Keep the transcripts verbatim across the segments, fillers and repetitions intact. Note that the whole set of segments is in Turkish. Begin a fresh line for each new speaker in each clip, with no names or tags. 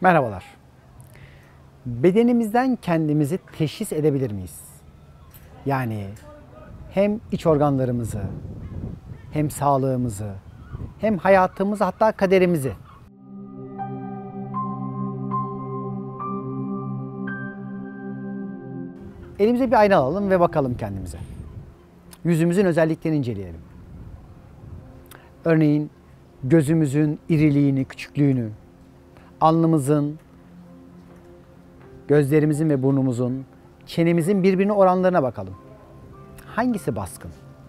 Merhabalar. Bedenimizden kendimizi teşhis edebilir miyiz? Yani hem iç organlarımızı, hem sağlığımızı, hem hayatımızı, hatta kaderimizi. Elimize bir ayna alalım ve bakalım kendimize. Yüzümüzün özelliklerini inceleyelim. Örneğin gözümüzün iriliğini, küçüklüğünü, alnımızın, gözlerimizin ve burnumuzun, çenemizin birbirine oranlarına bakalım. Hangisi baskın?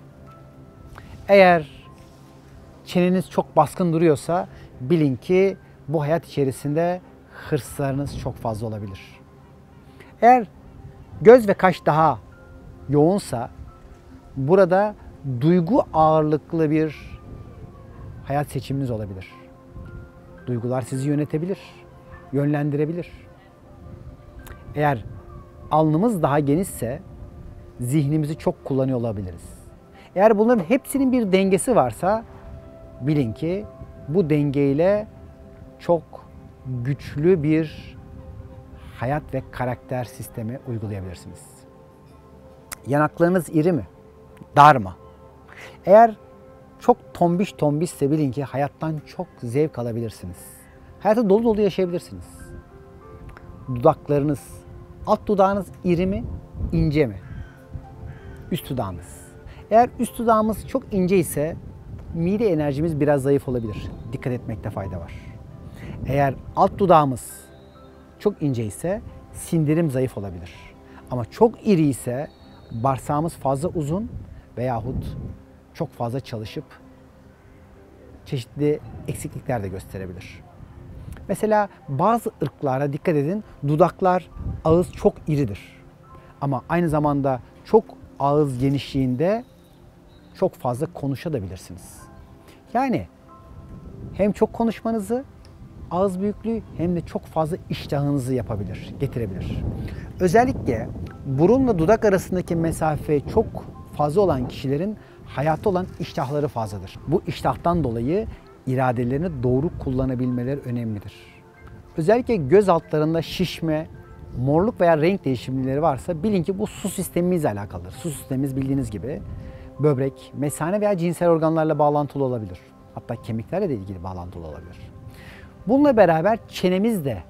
Eğer çeneniz çok baskın duruyorsa bilin ki bu hayat içerisinde hırslarınız çok fazla olabilir. Eğer göz ve kaş daha yoğunsa burada duygu ağırlıklı bir hayat seçiminiz olabilir. Duygular sizi yönetebilir, yönlendirebilir. Eğer alnımız daha genişse zihnimizi çok kullanıyor olabiliriz. Eğer bunların hepsinin bir dengesi varsa bilin ki bu dengeyle çok güçlü bir hayat ve karakter sistemi uygulayabilirsiniz. Yanaklarınız iri mi? Dar mı? Eğer çok tombiş tombişse bilin ki hayattan çok zevk alabilirsiniz. Hayatı dolu dolu yaşayabilirsiniz. Dudaklarınız, alt dudağınız iri mi, ince mi? Üst dudağınız. Eğer üst dudağımız çok ince ise mide enerjimiz biraz zayıf olabilir. Dikkat etmekte fayda var. Eğer alt dudağımız çok ince ise sindirim zayıf olabilir. Ama çok iri ise bağırsağımız fazla uzun veyahut çok fazla çalışıp çeşitli eksiklikler de gösterebilir. Mesela bazı ırklara dikkat edin, dudaklar, ağız çok iridir. Ama aynı zamanda çok ağız genişliğinde çok fazla konuşabilirsiniz. Yani hem çok konuşmanızı, ağız büyüklüğü hem de çok fazla iştahınızı yapabilir, getirebilir. Özellikle burunla dudak arasındaki mesafe çok fazla olan kişilerin hayatta olan iştahları fazladır. Bu iştahtan dolayı iradelerini doğru kullanabilmeleri önemlidir. Özellikle göz altlarında şişme, morluk veya renk değişimleri varsa bilin ki bu su sistemimizle alakalıdır. Su sistemimiz bildiğiniz gibi böbrek, mesane veya cinsel organlarla bağlantılı olabilir. Hatta kemiklerle de ilgili bağlantılı olabilir. Bununla beraber çenemiz de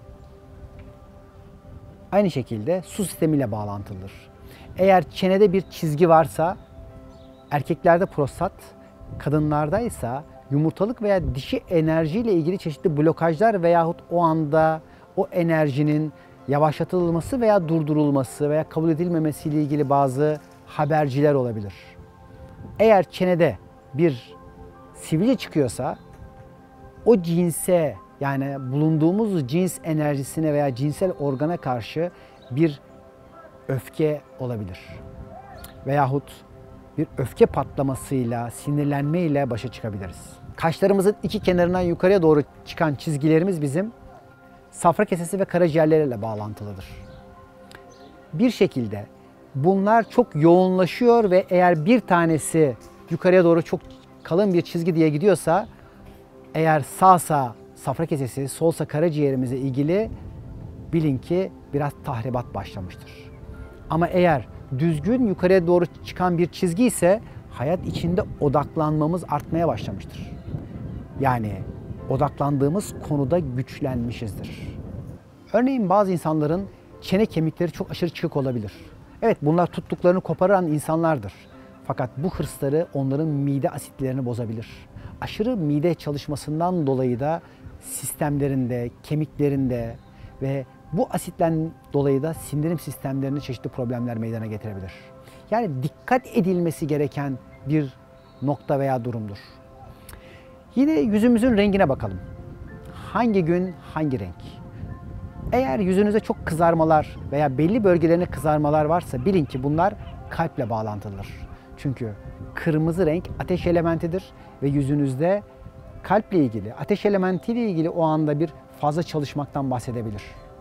aynı şekilde su sistemiyle bağlantılıdır. Eğer çenede bir çizgi varsa erkeklerde prostat, kadınlarda ise yumurtalık veya dişi enerjiyle ilgili çeşitli blokajlar veyahut o anda o enerjinin yavaşlatılması veya durdurulması veya kabul edilmemesiyle ilgili bazı haberciler olabilir. Eğer çenede bir sivilce çıkıyorsa o cinse, yani bulunduğumuz cins enerjisine veya cinsel organa karşı bir öfke olabilir. Veyahut bir öfke patlamasıyla, sinirlenmeyle başa çıkabiliriz. Kaşlarımızın iki kenarından yukarıya doğru çıkan çizgilerimiz bizim safra kesesi ve karaciğerleriyle bağlantılıdır. Bir şekilde bunlar çok yoğunlaşıyor ve eğer bir tanesi yukarıya doğru çok kalın bir çizgi diye gidiyorsa, eğer sağsa safra kesesi, solsa karaciğerimize ilgili bilin ki biraz tahribat başlamıştır. Ama eğer düzgün yukarıya doğru çıkan bir çizgi ise hayat içinde odaklanmamız artmaya başlamıştır. Yani odaklandığımız konuda güçlenmişizdir. Örneğin bazı insanların çene kemikleri çok aşırı çıkık olabilir. Evet, bunlar tuttuklarını koparan insanlardır. Fakat bu hırsları onların mide asitlerini bozabilir. Aşırı mide çalışmasından dolayı da sistemlerinde, kemiklerinde ve bu asitten dolayı da sindirim sistemlerinde çeşitli problemler meydana getirebilir. Yani dikkat edilmesi gereken bir nokta veya durumdur. Yine yüzümüzün rengine bakalım. Hangi gün hangi renk? Eğer yüzünüzde çok kızarmalar veya belli bölgelerine kızarmalar varsa bilin ki bunlar kalple bağlantılıdır. Çünkü kırmızı renk ateş elementidir ve yüzünüzde kalple ilgili, ateş elementiyle ilgili o anda bir fazla çalışmaktan bahsedebilir.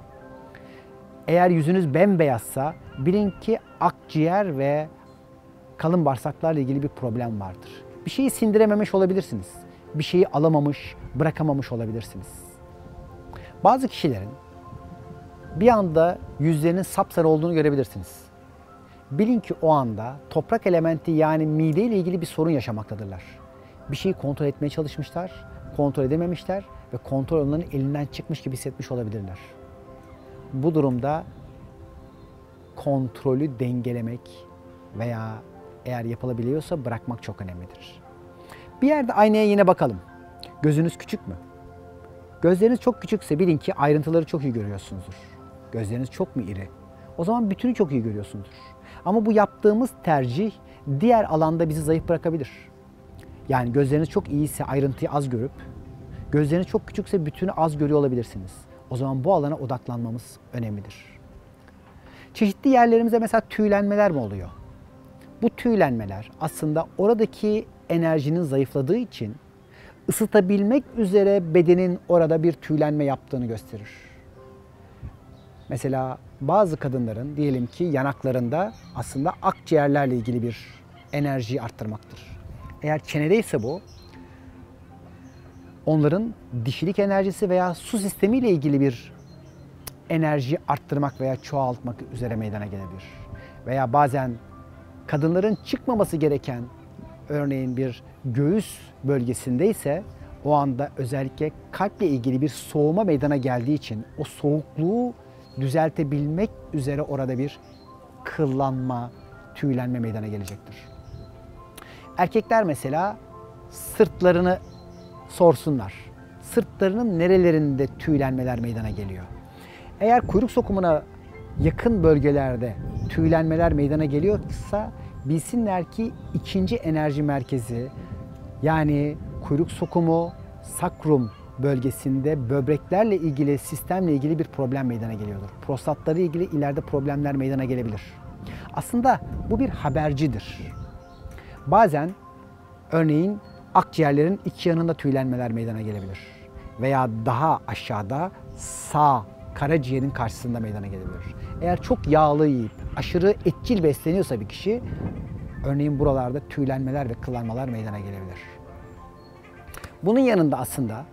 Eğer yüzünüz bembeyazsa bilin ki akciğer ve kalın bağırsaklarla ilgili bir problem vardır. Bir şeyi sindirememiş olabilirsiniz. Bir şeyi alamamış, bırakamamış olabilirsiniz. Bazı kişilerin bir anda yüzlerinin sapsarı olduğunu görebilirsiniz. Bilin ki o anda toprak elementi yani mide ile ilgili bir sorun yaşamaktadırlar. Bir şeyi kontrol etmeye çalışmışlar, kontrol edememişler ve kontrol onların elinden çıkmış gibi hissetmiş olabilirler. Bu durumda kontrolü dengelemek veya eğer yapılabiliyorsa bırakmak çok önemlidir. Bir yerde aynaya yine bakalım. Gözünüz küçük mü? Gözleriniz çok küçükse bilin ki ayrıntıları çok iyi görüyorsunuzdur. Gözleriniz çok mu iri? O zaman bütünü çok iyi görüyorsunuzdur. Ama bu yaptığımız tercih diğer alanda bizi zayıf bırakabilir. Yani gözleriniz çok iyiyse ayrıntıyı az görüp, gözleriniz çok küçükse bütünü az görüyor olabilirsiniz. O zaman bu alana odaklanmamız önemlidir. Çeşitli yerlerimizde mesela tüylenmeler mi oluyor? Bu tüylenmeler aslında oradaki enerjinin zayıfladığı için ısıtabilmek üzere bedenin orada bir tüylenme yaptığını gösterir. Mesela bazı kadınların diyelim ki yanaklarında aslında akciğerlerle ilgili bir enerjiyi arttırmaktır. Eğer çenedeyse bu onların dişilik enerjisi veya su sistemiyle ilgili bir enerjiyi arttırmak veya çoğaltmak üzere meydana gelebilir. Veya bazen kadınların çıkmaması gereken örneğin bir göğüs bölgesindeyse o anda özellikle kalple ilgili bir soğuma meydana geldiği için o soğukluğu düzeltebilmek üzere orada bir kıllanma, tüylenme meydana gelecektir. Erkekler mesela sırtlarını sorsunlar. Sırtlarının nerelerinde tüylenmeler meydana geliyor? Eğer kuyruk sokumuna yakın bölgelerde tüylenmeler meydana geliyorsa bilsinler ki ikinci enerji merkezi yani kuyruk sokumu, sakrum bölgesinde böbreklerle ilgili, sistemle ilgili bir problem meydana geliyordur. Prostatları ilgili ileride problemler meydana gelebilir. Aslında bu bir habercidir. Bazen örneğin akciğerlerin iki yanında tüylenmeler meydana gelebilir. Veya daha aşağıda sağ karaciğerin karşısında meydana gelebilir. Eğer çok yağlı yiyip aşırı etçil besleniyorsa bir kişi örneğin buralarda tüylenmeler ve kıllanmalar meydana gelebilir. Bunun yanında aslında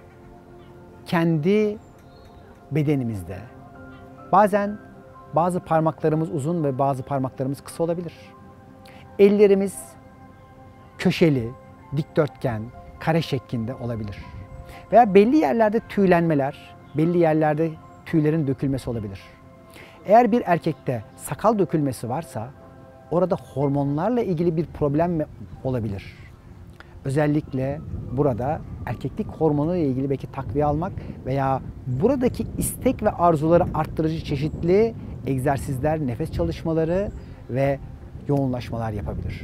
kendi bedenimizde bazen bazı parmaklarımız uzun ve bazı parmaklarımız kısa olabilir. Ellerimiz köşeli, dikdörtgen, kare şeklinde olabilir. Veya belli yerlerde tüylenmeler, belli yerlerde tüylerin dökülmesi olabilir. Eğer bir erkekte sakal dökülmesi varsa orada hormonlarla ilgili bir problem olabilir. Özellikle burada erkeklik hormonu ile ilgili belki takviye almak veya buradaki istek ve arzuları arttırıcı çeşitli egzersizler, nefes çalışmaları ve yoğunlaşmalar yapabilir.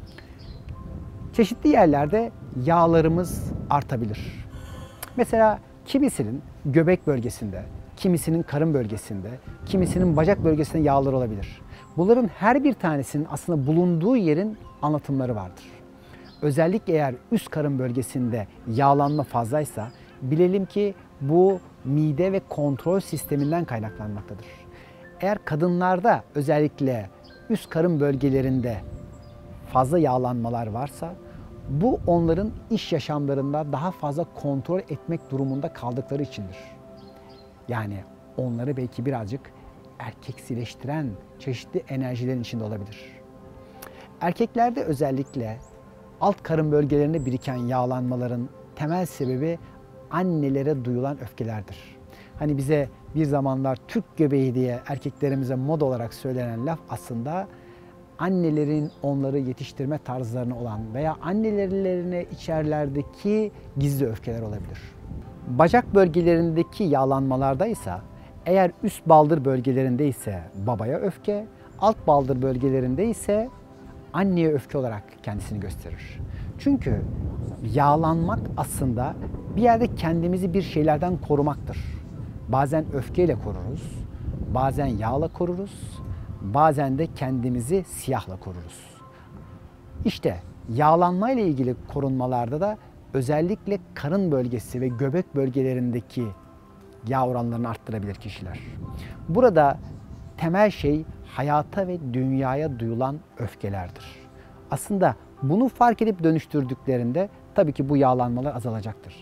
Çeşitli yerlerde yağlarımız artabilir. Mesela kimisinin göbek bölgesinde, kimisinin karın bölgesinde, kimisinin bacak bölgesinde yağlar olabilir. Bunların her bir tanesinin aslında bulunduğu yerin anlatımları vardır. Özellikle eğer üst karın bölgesinde yağlanma fazlaysa bilelim ki bu mide ve kontrol sisteminden kaynaklanmaktadır. Eğer kadınlarda özellikle üst karın bölgelerinde fazla yağlanmalar varsa bu onların iş yaşamlarında daha fazla kontrol etmek durumunda kaldıkları içindir. Yani onları belki birazcık erkeksileştiren çeşitli enerjilerin içinde olabilir. Erkeklerde özellikle alt karın bölgelerinde biriken yağlanmaların temel sebebi annelere duyulan öfkelerdir. Hani bize bir zamanlar Türk göbeği diye erkeklerimize moda olarak söylenen laf aslında annelerin onları yetiştirme tarzlarına olan veya annelerine içerlerdeki gizli öfkeler olabilir. Bacak bölgelerindeki yağlanmalarda ise eğer üst baldır bölgelerinde ise babaya öfke, alt baldır bölgelerinde ise anneye öfke olarak kendisini gösterir. Çünkü yağlanmak aslında bir yerde kendimizi bir şeylerden korumaktır. Bazen öfkeyle koruruz, bazen yağla koruruz, bazen de kendimizi siyahla koruruz. İşte yağlanma ile ilgili korunmalarda da özellikle karın bölgesi ve göbek bölgelerindeki yağ oranlarını arttırabilir kişiler. Burada temel şey hayata ve dünyaya duyulan öfkelerdir. Aslında bunu fark edip dönüştürdüklerinde tabii ki bu yağlanmalar azalacaktır.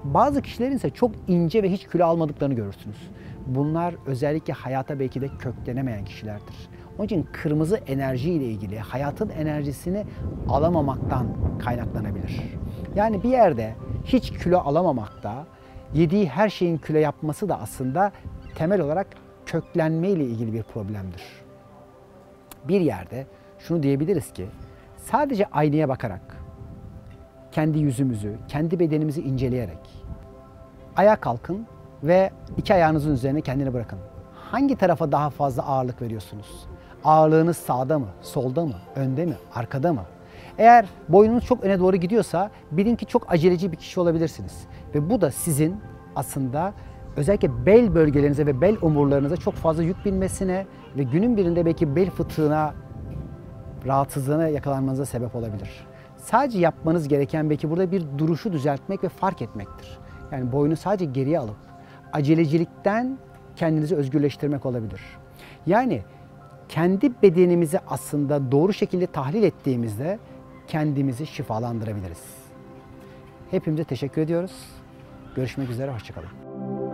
Bazı kişilerin ise çok ince ve hiç kilo almadıklarını görürsünüz. Bunlar özellikle hayata belki de köklenemeyen kişilerdir. Onun için kırmızı enerji ile ilgili hayatın enerjisini alamamaktan kaynaklanabilir. Yani bir yerde hiç kilo alamamakta, yediği her şeyin kilo yapması da aslında temel olarak köklenme ile ilgili bir problemdir. Bir yerde şunu diyebiliriz ki sadece aynaya bakarak, kendi yüzümüzü, kendi bedenimizi inceleyerek ayağa kalkın ve iki ayağınızın üzerine kendini bırakın. Hangi tarafa daha fazla ağırlık veriyorsunuz? Ağırlığınız sağda mı, solda mı, önde mi, arkada mı? Eğer boynunuz çok öne doğru gidiyorsa bilin ki çok aceleci bir kişi olabilirsiniz. Ve bu da sizin aslında özellikle bel bölgelerinize ve bel omurlarınıza çok fazla yük binmesine ve günün birinde belki bel fıtığına, rahatsızlığına yakalanmanıza sebep olabilir. Sadece yapmanız gereken belki burada bir duruşu düzeltmek ve fark etmektir. Yani boynu sadece geriye alıp acelecilikten kendinizi özgürleştirmek olabilir. Yani kendi bedenimizi aslında doğru şekilde tahlil ettiğimizde kendimizi şifalandırabiliriz. Hepimize teşekkür ediyoruz. Görüşmek üzere, hoşça kalın.